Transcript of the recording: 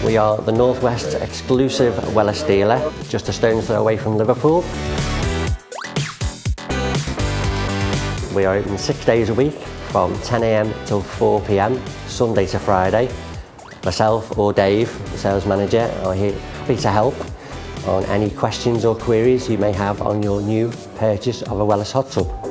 We are the North-West exclusive Wellis dealer, just a stone's throw away from Liverpool. We are open 6 days a week from 10 AM till 4 PM, Sunday to Friday. Myself or Dave, the sales manager, are here happy to help on any questions or queries you may have on your new purchase of a Wellis hot tub.